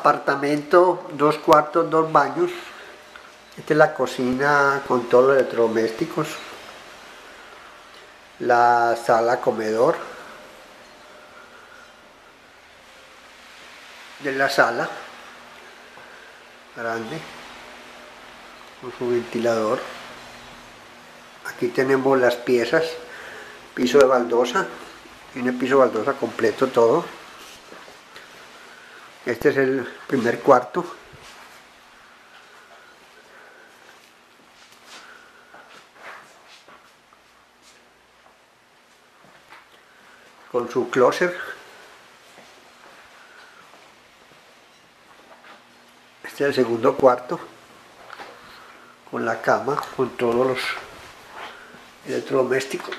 Apartamento, 2 cuartos, 2 baños. Esta es la cocina con todos los electrodomésticos. La sala comedor. De la sala grande con su ventilador. Aquí tenemos las piezas, piso de baldosa, tiene piso de baldosa completo todo. Este es el primer cuarto. Con su closet. Este es el segundo cuarto. Con la cama, con todos los electrodomésticos.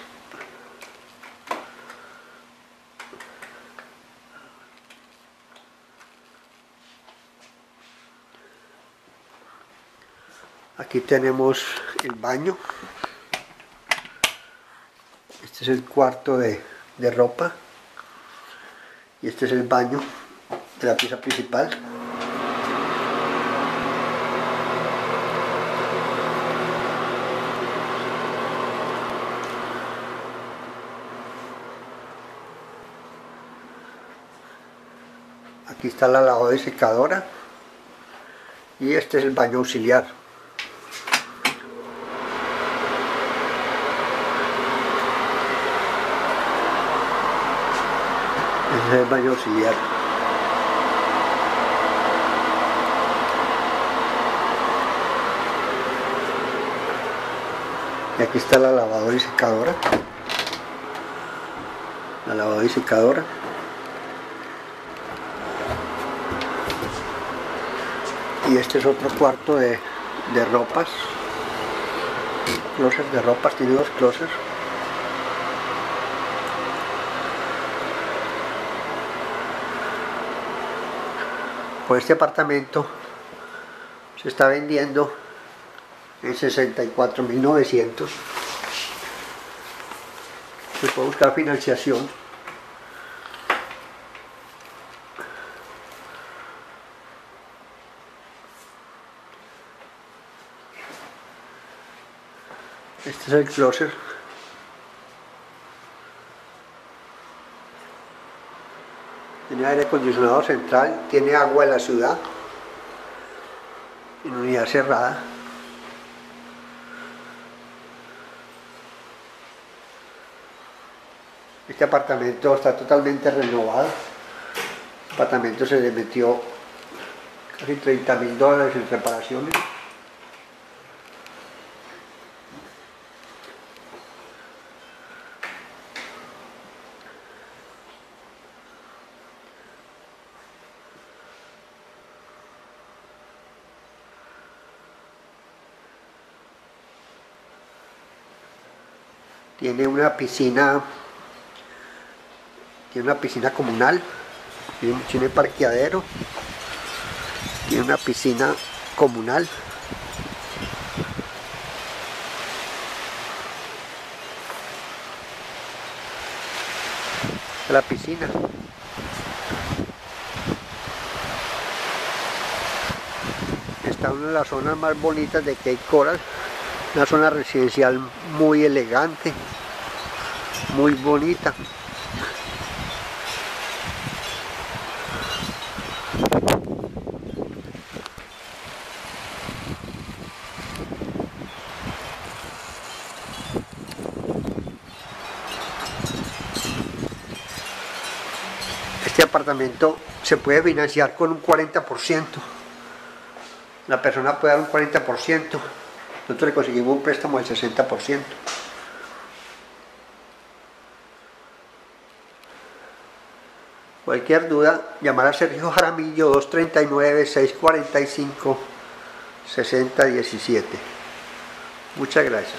Aquí tenemos el baño. Este es el cuarto de ropa. Y este es el baño de la pieza principal. Aquí está la lavadora y secadora. Y este es el baño auxiliar. Este es el baño auxiliar. Y aquí está la lavadora y secadora. La lavadora y secadora. Y este es otro cuarto de ropas. Closet de ropas, tiene 2 closets. Por este apartamento se está vendiendo en 64.900. Se puede buscar financiación. Este es el closet. Tiene aire acondicionado central, tiene agua de la ciudad, en unidad cerrada. Este apartamento está totalmente renovado. Este apartamento se le metió casi $30.000 en reparaciones. Tiene una piscina comunal, tiene parqueadero, tiene una piscina comunal. La piscina. Está en una de las zonas más bonitas de Cape Coral. Una zona residencial muy elegante, muy bonita. Este apartamento se puede financiar con un 40%. La persona puede dar un 40%. Nosotros le conseguimos un préstamo del 60%. Cualquier duda, llamar a Sergio Jaramillo 239-645-6017. Muchas gracias.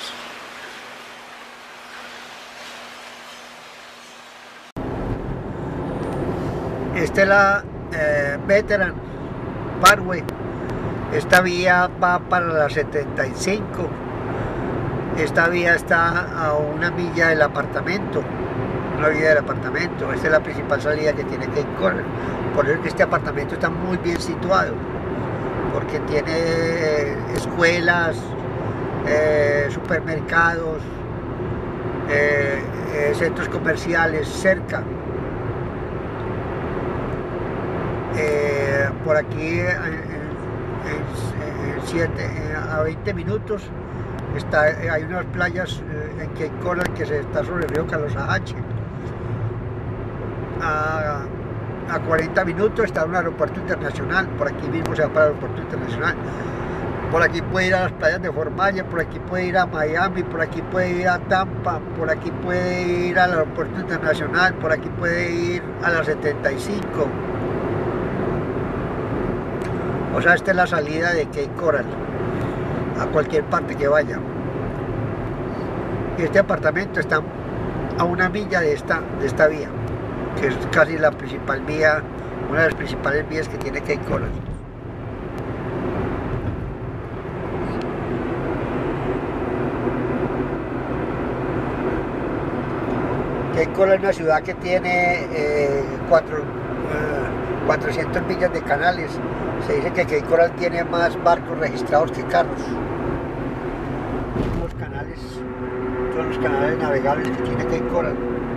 Esta es la Veteran Parkway. Esta vía va para la 75. Esta vía está a 1 milla del apartamento. una vida del apartamento. Esta es la principal salida que tiene Cape Coral. Por eso es que este apartamento está muy bien situado, porque tiene escuelas, supermercados, centros comerciales cerca. Por aquí a 20 minutos hay unas playas en Cape Coral que se está sobre el río Callosahatchee. A 40 minutos está un aeropuerto internacional, por aquí mismo se va para el aeropuerto internacional. Por aquí puede ir a las playas de Fort Myers, por aquí puede ir a Miami, por aquí puede ir a Tampa, por aquí puede ir al aeropuerto internacional, por aquí puede ir a la 75. O sea, esta es la salida de Cape Coral a cualquier parte que vaya. Y este apartamento está a 1 milla de esta vía, que es casi la principal vía, una de las principales vías que tiene Cape Coral. Cape Coral es una ciudad que tiene 400 millas de canales. Se dice que Cape Coral tiene más barcos registrados que carros. Todos los canales navegables que tiene Cape Coral.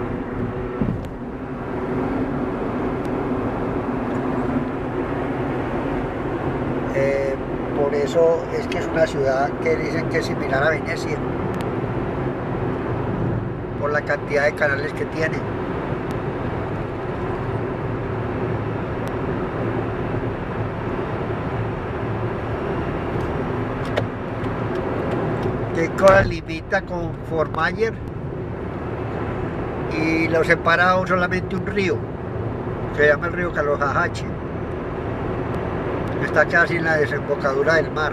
Por eso es que es una ciudad que dicen que es similar a Venecia, por la cantidad de canales que tiene. Cape Coral limita con Fort Myers y lo separa solamente un río, se llama el río Callosahatchee. Está casi en la desembocadura del mar.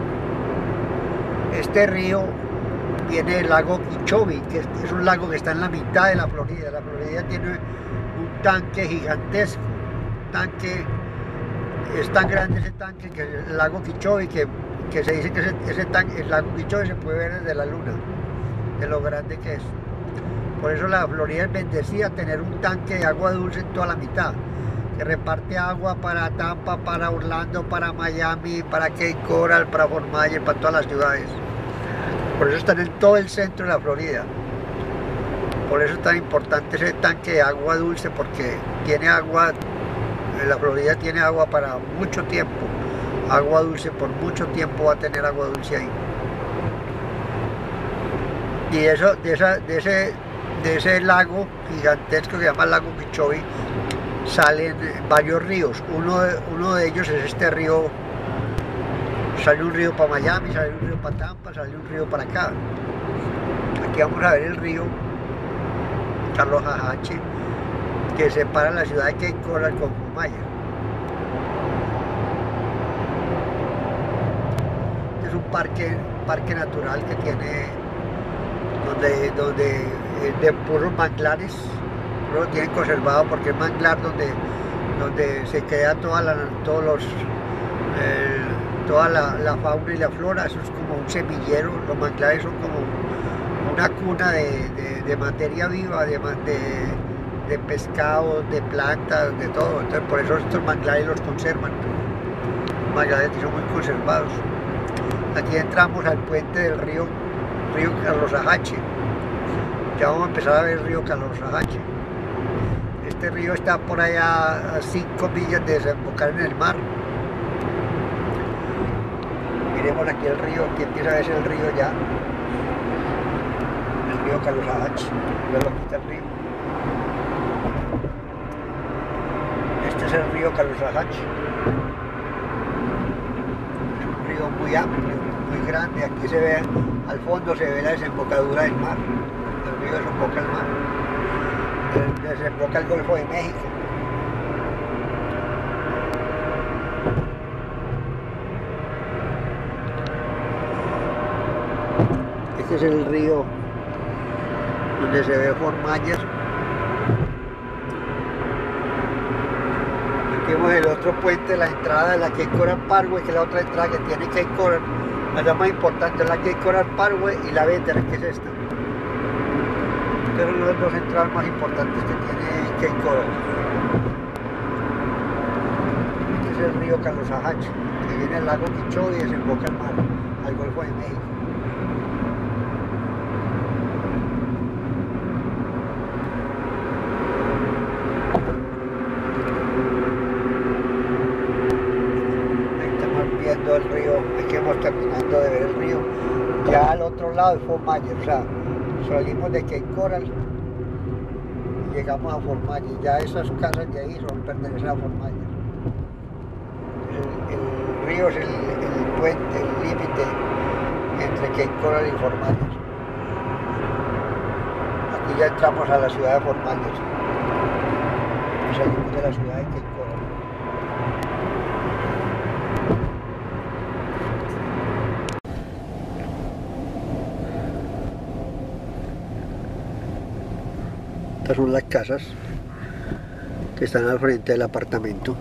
Este río tiene el lago Okeechobee, que es un lago que está en la mitad de la Florida. La Florida tiene un tanque gigantesco, es tan grande ese tanque que el lago Okeechobee, que se dice que el lago Okeechobee se puede ver desde la luna, de lo grande que es. Por eso la Florida es bendecida tener un tanque de agua dulce en toda la mitad, que reparte agua para Tampa, para Orlando, para Miami, para Cape Coral, para Fort Myers, para todas las ciudades. Por eso están en todo el centro de la Florida. Por eso es tan importante ese tanque de agua dulce, porque tiene agua, la Florida tiene agua para mucho tiempo. Agua dulce, por mucho tiempo va a tener agua dulce ahí. Y eso, de ese lago gigantesco que se llama el lago Okeechobee, salen varios ríos. Uno de ellos es este río. Sale un río para Miami, sale un río para Tampa, sale un río para acá. Aquí vamos a ver el río Callosahatchee, que separa la ciudad de Cape Coral con Fort Myers. Este es un parque natural que tiene, donde de puros manglares, lo tienen conservado porque es manglar donde se queda toda la fauna y la flora. Eso es como un semillero. Los manglares son como una cuna de materia viva, de pescados, de plantas, de todo. Entonces por eso estos manglares los conservan. Los manglares son muy conservados. Aquí entramos al puente del río Callosahatchee. Ya vamos a empezar a ver el río Callosahatchee. Este río está por allá a 5 millas de desembocar en el mar. Miremos aquí el río, aquí empieza a verse el río ya. El río Callosahatchee. Luego aquí está el río. Este es el río Callosahatchee. Es un río muy amplio, muy grande. Aquí se ve, al fondo se ve la desembocadura del mar. El río desemboca el mar. Desemboca el Golfo de México. Este es el río donde se ve Fort Myers. Aquí vemos el otro puente, la entrada de la Cape Coral Parkway, que es la otra entrada que tiene Cape Coral. La más importante es la Cape Coral Parkway y la Veteran, que es esta. son las dos entradas más importantes que tiene Cape Coral. Este es el río Carlos Ajache, que viene al lago Quichó y desemboca al mar, al Golfo de México. Ahí estamos viendo el río, aquí vamos terminando de ver el río. Ya al otro lado de Fort Myers, o sea, salimos de Cape Coral y llegamos a Fort Myers. Ya esas casas de ahí pertenecen a Fort Myers. El río es el puente, el límite entre Cape Coral y Fort Myers. Aquí ya entramos a la ciudad de Fort Myers y salimos de la ciudad de Cape Coral. Estas son las casas que están al frente del apartamento.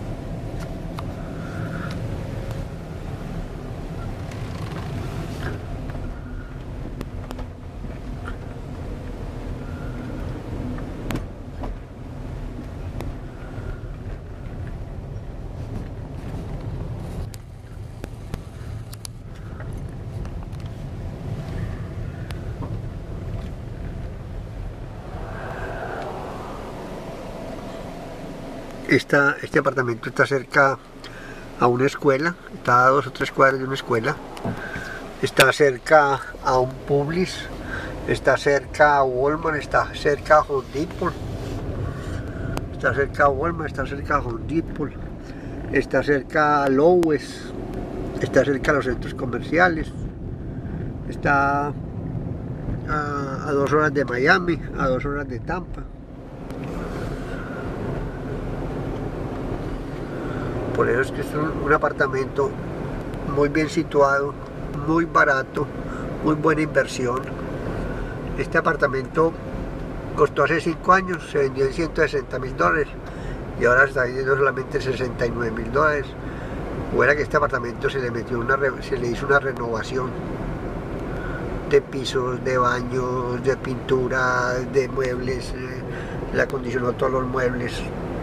Este apartamento está cerca a una escuela, está a 2 o 3 cuadras de una escuela, está cerca a un Publix, está cerca a Walmart, está cerca a Home Depot, está cerca a Walmart, está cerca a Home Depot, está cerca a Lowe's, está cerca a los centros comerciales, está a 2 horas de Miami, a 2 horas de Tampa. Por eso es que es un apartamento muy bien situado, muy barato, muy buena inversión. Este apartamento costó hace 5 años, se vendió en $160.000 y ahora se está vendiendo solamente $69.000. Fuera que este apartamento se le hizo una renovación de pisos, de baños, de pintura, de muebles, le acondicionó todos los muebles.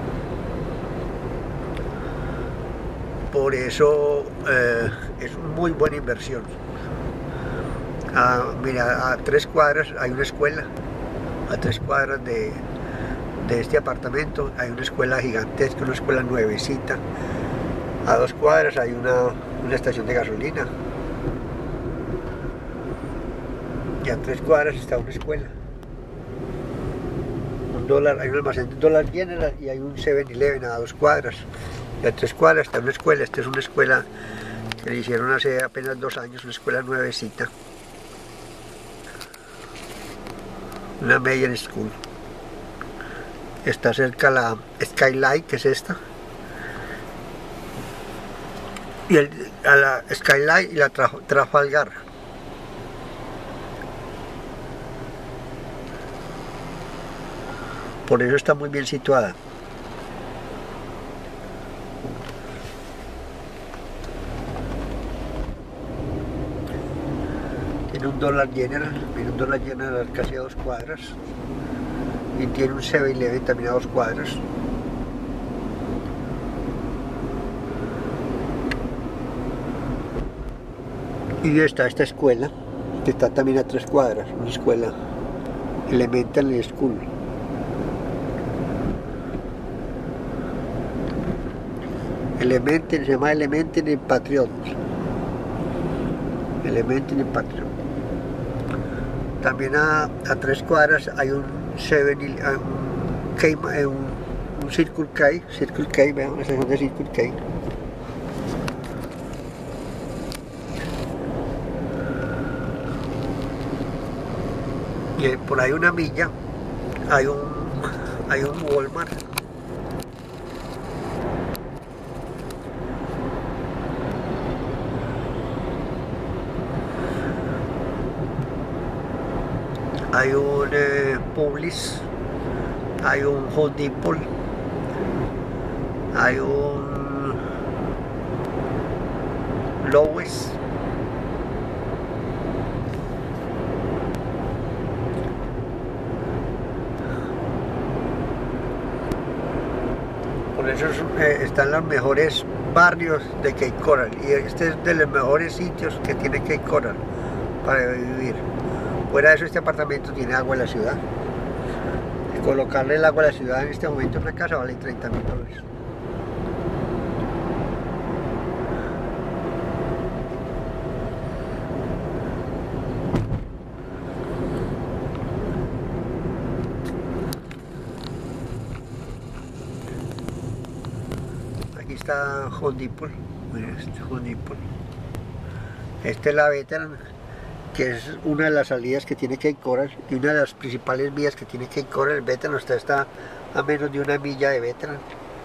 Por eso es muy buena inversión. Mira, a 3 cuadras hay una escuela, a 3 cuadras de este apartamento hay una escuela gigantesca, una escuela nuevecita. A 2 cuadras hay una estación de gasolina. Y a 3 cuadras está una escuela. Hay un almacén de Dollar General y hay un 7-Eleven a 2 cuadras. Y a 3 cuadras está una escuela. Esta es una escuela que le hicieron hace apenas 2 años, una escuela nuevecita. Una Mayer School. Está cerca la Skyline, que es esta. Y a la Skyline y la Trafalgar. Por eso está muy bien situada. Tiene un Dollar General casi a 2 cuadras. Y tiene un 7-Eleven también a 2 cuadras. Y está esta escuela, que está también a 3 cuadras, una escuela Elementary School. Se llama Elementary Patriot. Elementary Patriot. También a 3 cuadras hay un Circle K, vean, una estación de Circle K. Y por ahí una milla hay un Walmart. Hay un Publix, hay un Home Depot, hay un Lowe's. Por eso están los mejores barrios de Cape Coral. Y este es de los mejores sitios que tiene Cape Coral para vivir. Fuera de eso, este apartamento tiene agua en la ciudad. Y colocarle el agua a la ciudad en este momento en una casa vale $30.000. Aquí está Home Depot. Mira, este Home Depot. Esta es la Veteran, que es una de las salidas que tiene Cape Coral y una de las principales vías que tiene Cape Coral. El Veteran está a menos de 1 milla de Veteran.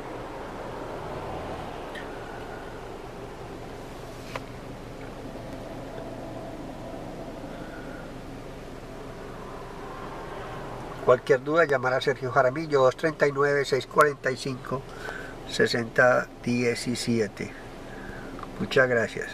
Cualquier duda, llamar a Sergio Jaramillo, 239-645-6017. Muchas gracias.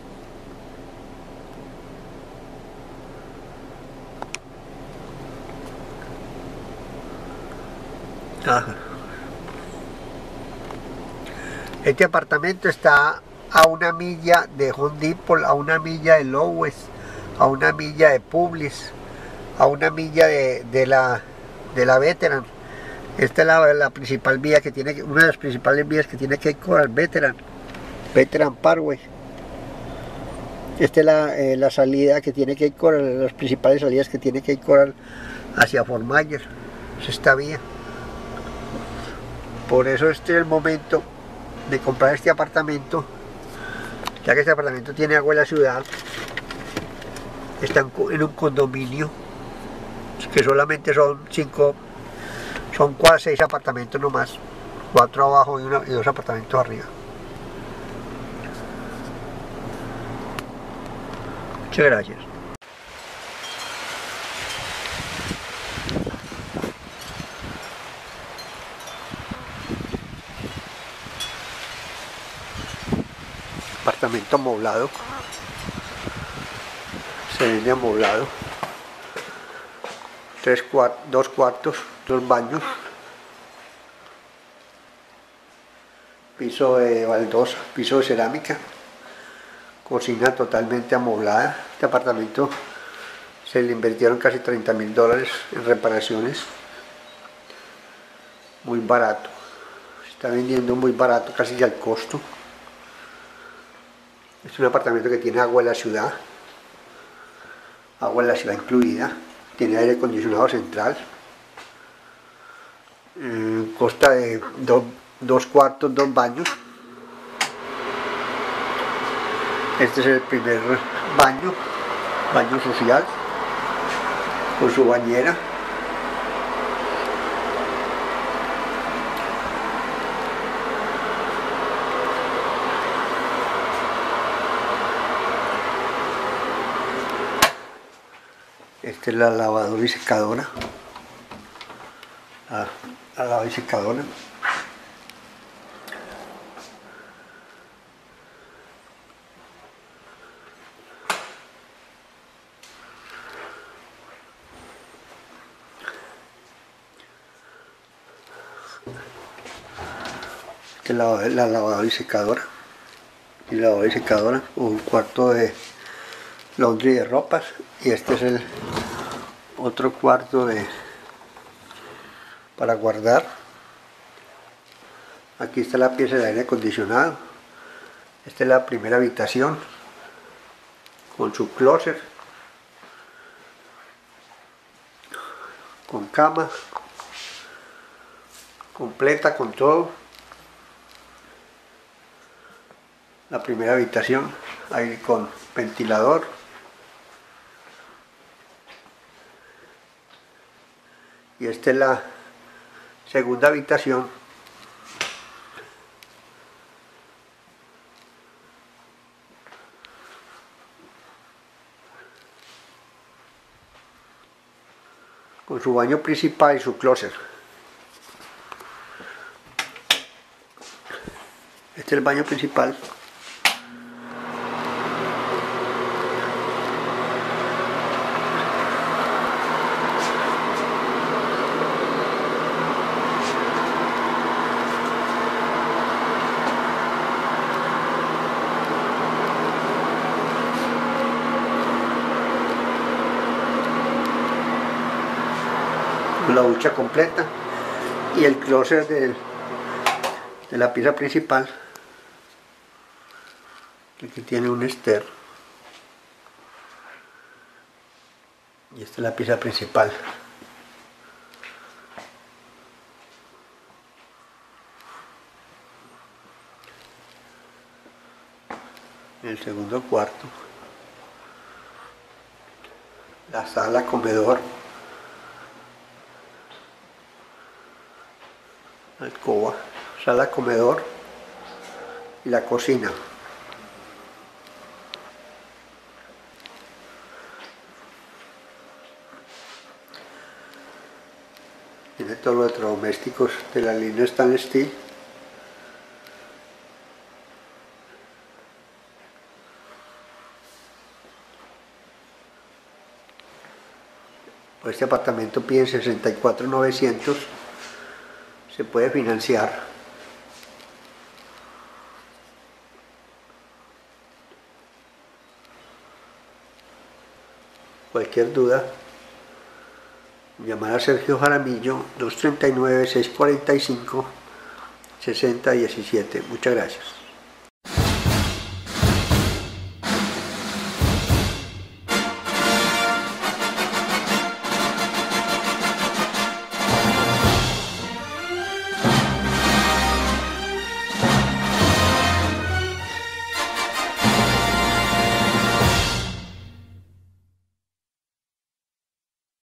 Este apartamento está a 1 milla de Home Depot, a 1 milla de Lowe's, a 1 milla de Publix, a 1 milla de la Veteran. Esta es la principal vía que tiene, una de las principales vías que tiene Cape Coral, Veteran Parkway. Esta es la salida que tiene Cape Coral, las principales salidas que tiene Cape Coral hacia Fort Myers. Es esta vía. Por eso este es el momento de comprar este apartamento, ya que este apartamento tiene agua en la ciudad. Está en un condominio que solamente son 6 apartamentos nomás, 4 abajo y 2 apartamentos arriba. Muchas gracias. Apartamento amoblado, se vende amoblado, 2 cuartos, 2 baños, piso de baldosa, piso de cerámica, cocina totalmente amoblada. Este apartamento se le invirtieron casi $30.000 en reparaciones, muy barato, se está vendiendo muy barato, casi al costo. Es un apartamento que tiene agua en la ciudad incluida, tiene aire acondicionado central, consta de 2 cuartos, 2 baños. Este es el primer baño social, con su bañera. Esta es la lavadora y secadora. La lavadora y secadora. Esta es la lavadora y secadora. Y la lavadora y secadora, un cuarto de laundry de ropas. Y este es el otro cuarto para guardar. Aquí está la pieza de aire acondicionado. Esta es la primera habitación con su closet, con cama completa, con todo. La primera habitación ahí con ventilador. Y esta es la segunda habitación, con su baño principal y su closet. Este es el baño principal. la ducha completa y el closet de la pieza principal. Aquí tiene un ester y esta es la pieza principal. El segundo cuarto, la sala comedor, alcoba, sala comedor y la cocina. Tiene todos los electrodomésticos de la línea Stainless Steel. Este apartamento pide 64.900, se puede financiar. Cualquier duda, llamar a Sergio Jaramillo 239-645-6017. Muchas gracias.